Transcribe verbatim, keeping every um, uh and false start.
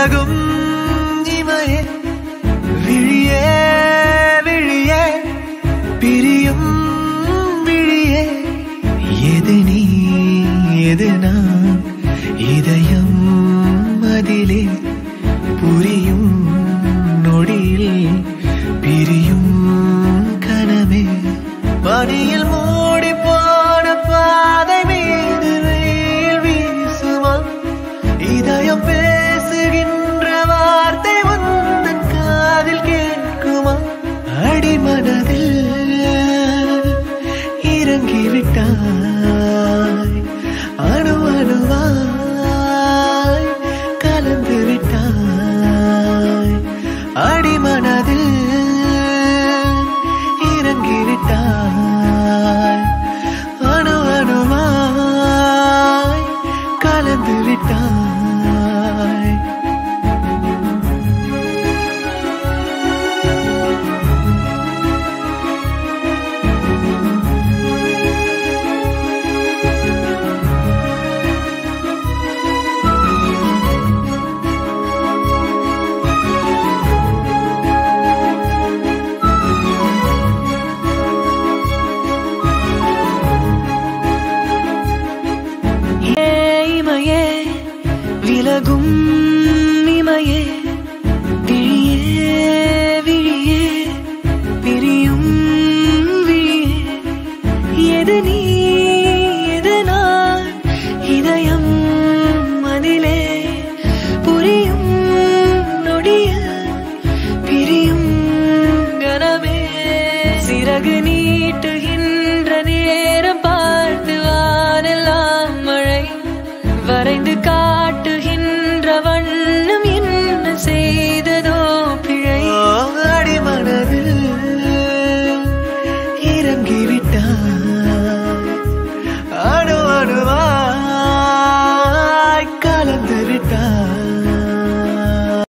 விலகும் இமையே விழியே விழியே பிரியும் விழியே எது நீ எது நான் இதயம் அதிலே புரியும் நொடியில் பிரியும் கனமே பனியில் மூடி போன பாதை மீது வெயில் வீசுமா இதயம் பேசுகின்ற வார்த்தை உந்தன் காதில் கேட்குமா அடிமனதில் இறங்கிவிட்டாய் அணு அணுவாய் கலந்து விட்டாய் அடிமனதில் இறங்கிவிட்டாய் அணு அணுவாய் கலந்து விட்டாய் விலகும் இமையே